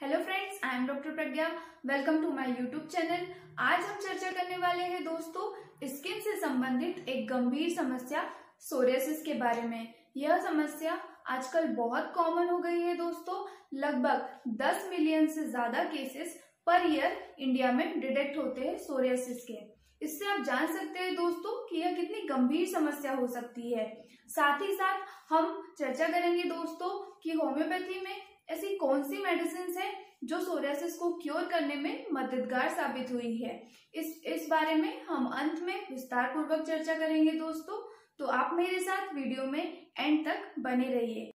Hello friends, I am doctor Pragya. Welcome to my YouTube channel. आज हम चर्चा करने वाले हैं दोस्तों स्किन से संबंधित एक गंभीर समस्या सोरियासिस के बारे में। यह समस्या आजकल बहुत कॉमन हो गई है दोस्तों। लगभग 10 मिलियन से ज्यादा केसेस पर ईयर इंडिया में डिटेक्ट होते हैं सोरियासिस के। इससे आप जान सकते हैं दोस्तों कि यह कितनी गंभीर समस्या हो सकती है। साथ ही साथ हम चर्चा करेंगे दोस्तों कि होम्योपैथी में ऐसी कौन सी मेडिसिन है जो सोरियासिस को क्योर करने में मददगार साबित हुई है। इस बारे में हम अंत में विस्तार पूर्वक चर्चा करेंगे दोस्तों, तो आप मेरे साथ वीडियो में एंड तक बने रहिए।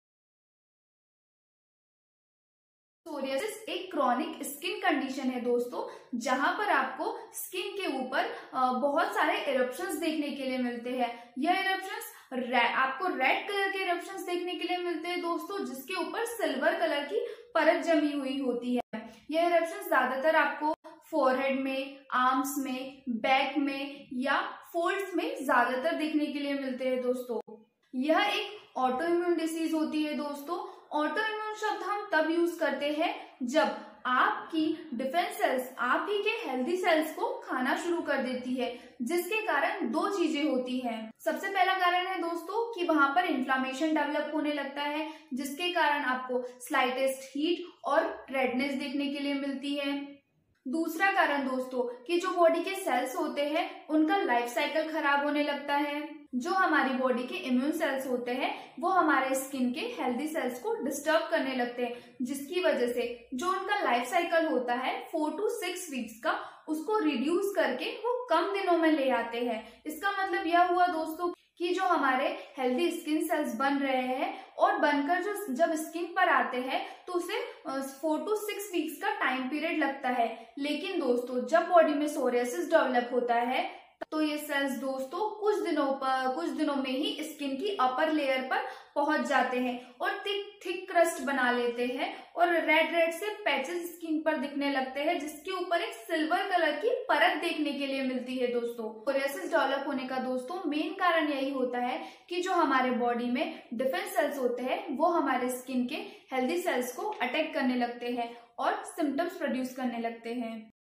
सोरियासिस एक क्रॉनिक स्किन कंडीशन है दोस्तों, जहां पर आपको स्किन के ऊपर बहुत सारे इरप्शंस देखने के लिए मिलते हैं। यह इरप्शंस आपको रेड कलर के इरप्शंस देखने के लिए मिलते हैं दोस्तों, जिसके ऊपर सिल्वर कलर की परत जमी हुई होती है। यह इरप्शंस ज्यादातर आपको फोरहेड में, आर्म्स में, बैक में या फोल्ड्स में ज्यादातर देखने के लिए मिलते हैं दोस्तों। यह एक ऑटो इम्यून डिसीज होती है दोस्तों। ऑटो इम्यून शब्द हम तब यूज करते हैं जब आपकी डिफेंस सेल्स आप ही के हेल्दी सेल्स को खाना शुरू कर देती है, जिसके कारण दो चीजें होती हैं। सबसे पहला कारण है दोस्तों कि वहां पर इन्फ्लामेशन डेवलप होने लगता है, जिसके कारण आपको स्लाइटेस्ट हीट और रेडनेस देखने के लिए मिलती है। दूसरा कारण दोस्तों कि जो बॉडी के सेल्स होते हैं उनका लाइफ साइकिल खराब होने लगता है। जो हमारी बॉडी के इम्यून सेल्स होते हैं वो हमारे स्किन के हेल्दी सेल्स को डिस्टर्ब करने लगते हैं, जिसकी वजह से जो उनका लाइफ साइकिल होता है 4 to 6 वीक्स का, उसको रिड्यूस करके वो कम दिनों में ले आते हैं। इसका मतलब यह हुआ दोस्तों कि जो हमारे हेल्दी स्किन सेल्स बन रहे हैं और बनकर जो जब स्किन पर आते हैं तो उसे 4 to 6 वीक्स का टाइम पीरियड लगता है। लेकिन दोस्तों जब बॉडी में सोरियासिस डेवलप होता है तो ये सेल्स दोस्तों कुछ दिनों में ही स्किन की अपर लेयर पर पहुंच जाते हैं और थिक क्रस्ट बना लेते हैं और रेड से पैचेस स्किन पर दिखने लगते हैं, जिसके ऊपर एक सिल्वर कलर की परत देखने के लिए मिलती है दोस्तों। सोरियासिस डेवलप होने का दोस्तों मेन कारण यही होता है कि जो हमारे बॉडी में डिफेंस सेल्स होते हैं वो हमारे स्किन के हेल्दी सेल्स को अटैक करने लगते हैं और सिम्टम्स प्रोड्यूस करने लगते हैं।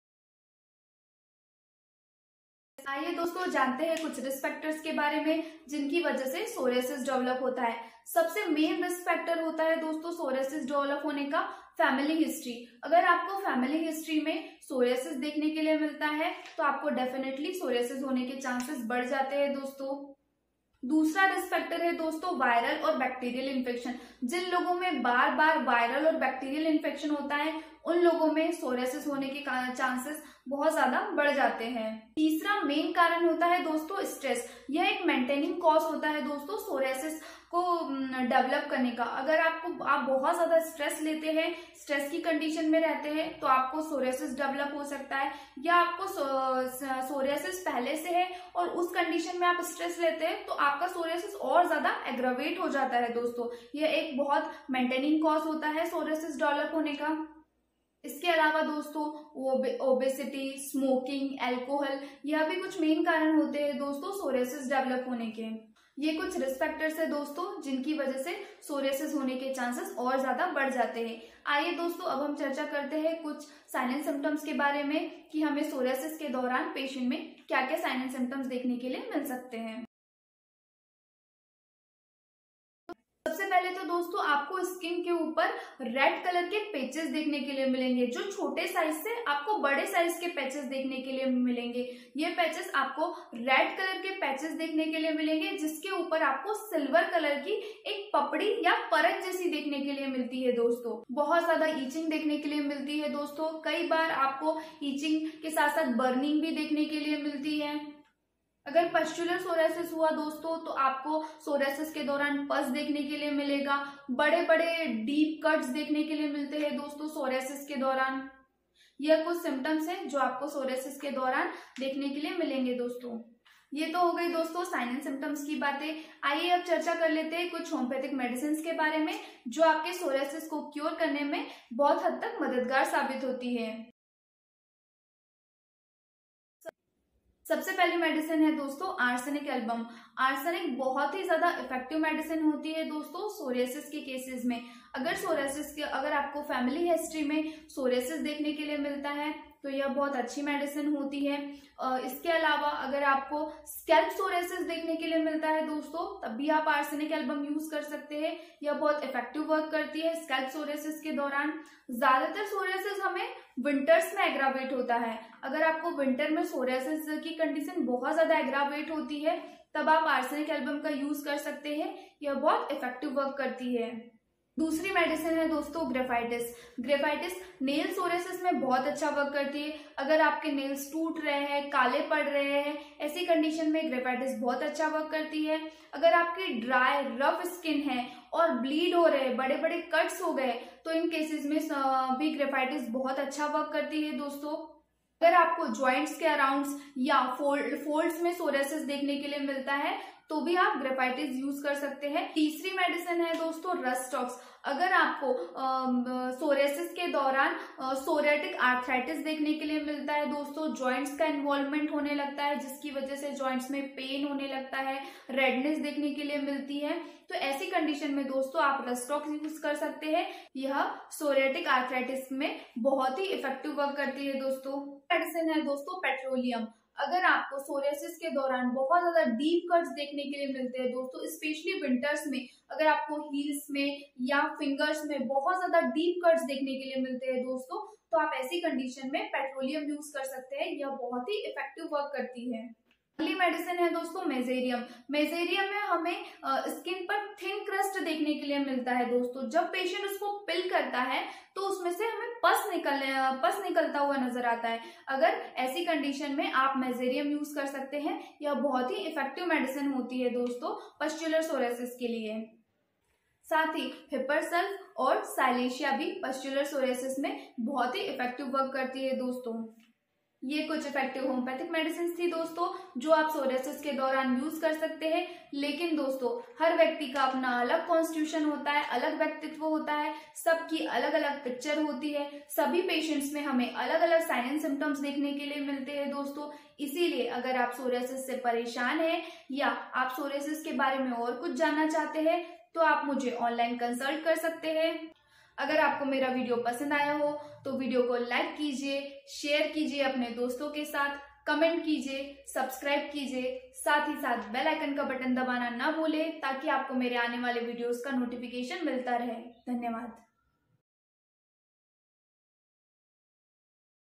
आइए दोस्तों जानते हैं कुछ रिस्क फैक्टर्स के बारे में जिनकी वजह से सोरियासिस डेवलप होता है। सबसे मेन रिस्क फैक्टर होता है दोस्तों सोरियासिस डेवलप होने का फैमिली हिस्ट्री। अगर आपको फैमिली हिस्ट्री में सोरियासिस देखने के लिए मिलता है तो आपको डेफिनेटली सोरियासिस होने के चांसेस बढ़ जाते हैं दोस्तों। दूसरा रिस्क फैक्टर है दोस्तों वायरल और बैक्टीरियल इन्फेक्शन। जिन लोगों में बार बार वायरल और बैक्टीरियल इन्फेक्शन होता है उन लोगों में सोरियासिस होने के चांसेस बहुत ज्यादा बढ़ जाते हैं। तीसरा मेन कारण होता है दोस्तों स्ट्रेस। यह एक मेंटेनिंग कॉज होता है दोस्तों सोरियासिस को डेवलप करने का। अगर आप बहुत ज्यादा स्ट्रेस लेते हैं, स्ट्रेस की कंडीशन में रहते हैं तो आपको सोरियासिस डेवलप हो सकता है, या आपको सोरियासिस पहले से है और उस कंडीशन में आप स्ट्रेस लेते हैं तो आपका सोरियासिस और ज्यादा एग्रावेट हो जाता है दोस्तों। यह एक बहुत मेंटेनिंग कॉज होता है सोरियासिस डेवलप होने का। इसके अलावा दोस्तों ओबेसिटी, स्मोकिंग, अल्कोहल, यह भी कुछ मेन कारण होते हैं दोस्तों सोरियासिस डेवलप होने के। ये कुछ रिस्क फैक्टर्स है दोस्तों जिनकी वजह से सोरियासिस होने के चांसेस और ज्यादा बढ़ जाते हैं। आइए दोस्तों अब हम चर्चा करते हैं कुछ साइन एंड सिम्टम्स के बारे में कि हमें सोरियासिस के दौरान पेशेंट में क्या क्या साइन एंड सिम्टम्स देखने के लिए मिल सकते हैं। सबसे पहले तो दोस्तों आपको स्किन के ऊपर रेड कलर के पैचेस देखने के लिए मिलेंगे, जो छोटे साइज से आपको बड़े साइज के पैचेस देखने के लिए मिलेंगे। ये पैचेस आपको रेड कलर के पैचेस देखने के लिए मिलेंगे, जिसके ऊपर आपको सिल्वर कलर की एक पपड़ी या परत जैसी देखने के लिए मिलती है दोस्तों। बहुत ज्यादा ईचिंग देखने के लिए मिलती है दोस्तों। कई बार आपको ईचिंग के साथ साथ बर्निंग भी देखने के लिए मिलती है। अगर पस्चुलर सोरियासिस हुआ दोस्तों तो आपको सोरियासिस के दौरान पस देखने के लिए मिलेगा। बड़े बड़े डीप कट्स देखने के लिए मिलते हैं दोस्तों सोरियासिस के दौरान। यह कुछ सिम्टम्स हैं जो आपको सोरियासिस के दौरान देखने के लिए मिलेंगे दोस्तों। ये तो हो गई दोस्तों साइन एंड सिम्टम्स की बातें। आइए अब चर्चा कर लेते हैं कुछ होम्योपैथिक मेडिसिन के बारे में जो आपके सोरियासिस को क्योर करने में बहुत हद तक मददगार साबित होती है। सबसे पहली मेडिसिन है दोस्तों आर्सेनिक एल्बम। आर्सेनिक बहुत ही ज्यादा इफेक्टिव मेडिसिन होती है दोस्तों सोरियासिस के केसेस में। अगर आपको फैमिली हिस्ट्री में सोरियासिस देखने के लिए मिलता है तो यह बहुत अच्छी मेडिसिन होती है। इसके अलावा अगर आपको स्कैल्प सोरियासिस देखने के लिए मिलता है दोस्तों, तब भी आप आर्सेनिक एल्बम यूज कर सकते हैं। यह बहुत इफेक्टिव वर्क करती है स्कैल्प सोरियासिस के दौरान। ज्यादातर सोरियासिस हमें विंटर्स में एग्रावेट होता है। अगर आपको विंटर में सोरियासिस की कंडीशन बहुत ज्यादा एग्रावेट होती है, तब आप आर्सेनिक एल्बम का यूज कर सकते हैं। यह बहुत इफेक्टिव वर्क करती है। दूसरी मेडिसिन है दोस्तों ग्रेफाइटिस। ग्रेफाइटिस नेल सोरियासिस में बहुत अच्छा वर्क करती है। अगर आपके नेल्स टूट रहे हैं, काले पड़ रहे हैं, ऐसी कंडीशन में ग्रेफाइटिस बहुत अच्छा वर्क करती है। अगर आपकी ड्राई रफ स्किन है और ब्लीड हो रहे हैं, बड़े बड़े कट्स हो गए, तो इन केसेस में भी ग्रेफाइटिस बहुत अच्छा वर्क करती है दोस्तों। अगर आपको जॉइंट्स के अराउंड्स या फोल्ड्स में सोरियासिस देखने के लिए मिलता है तो भी आप ग्रेफाइटिस यूज कर सकते हैं। तीसरी मेडिसिन है दोस्तों रस्टॉक्स। अगर आपको सोरियासिस के दौरान सोरियाटिक आर्थराइटिस देखने के लिए मिलता है दोस्तों, जॉइंट्स का इन्वॉल्वमेंट होने लगता है जिसकी वजह से जॉइंट्स में पेन होने लगता है, रेडनेस देखने के लिए मिलती है, तो ऐसी कंडीशन में दोस्तों आप रस्टॉक्स यूज कर सकते हैं। यह सोरियाटिक आर्थराइटिस में बहुत ही इफेक्टिव वर्क करती है दोस्तों। मेडिसिन है दोस्तों पेट्रोलियम। अगर आपको सोरियासिस के दौरान बहुत ज्यादा डीप कट्स देखने के लिए मिलते हैं दोस्तों, स्पेशली विंटर्स में, अगर आपको हील्स में या फिंगर्स में बहुत ज्यादा डीप कट्स देखने के लिए मिलते हैं दोस्तों, तो आप ऐसी कंडीशन में पेट्रोलियम यूज कर सकते हैं। यह बहुत ही इफेक्टिव वर्क करती है। अगली मेडिसिन है दोस्तों मेजेरियम। मेजेरियम में हमें स्किन पर थिन क्रस्ट देखने के लिए मिलता है दोस्तों। जब पेशेंट उसको पिल करता है तो उसमें से हमें पस निकलता हुआ नजर आता है। अगर ऐसी कंडीशन में आप मेजेरियम यूज कर सकते हैं। यह बहुत ही इफेक्टिव मेडिसिन होती है दोस्तों पस्चुलर सोरियासिस के लिए। साथ ही हिपरसल्फ और साइलेशिया भी पस्चुलर सोरियासिस में बहुत ही इफेक्टिव वर्क करती है दोस्तों। ये कुछ इफेक्टिव होम्योपैथिक मेडिसिन थी दोस्तों जो आप सोरियासिस के दौरान यूज कर सकते हैं। लेकिन दोस्तों हर व्यक्ति का अपना अलग कॉन्स्टिट्यूशन होता है, अलग व्यक्तित्व होता है, सबकी अलग अलग पिक्चर होती है। सभी पेशेंट्स में हमें अलग अलग साइन एंड सिम्टम्स देखने के लिए मिलते हैं दोस्तों। इसीलिए अगर आप सोरियासिस से परेशान हैं या आप सोरियासिस के बारे में और कुछ जानना चाहते हैं तो आप मुझे ऑनलाइन कंसल्ट कर सकते हैं। अगर आपको मेरा वीडियो पसंद आया हो तो वीडियो को लाइक कीजिए, शेयर कीजिए अपने दोस्तों के साथ, कमेंट कीजिए, सब्सक्राइब कीजिए, साथ ही साथ बेल आइकन का बटन दबाना ना भूलें ताकि आपको मेरे आने वाले वीडियोस का नोटिफिकेशन मिलता रहे। धन्यवाद।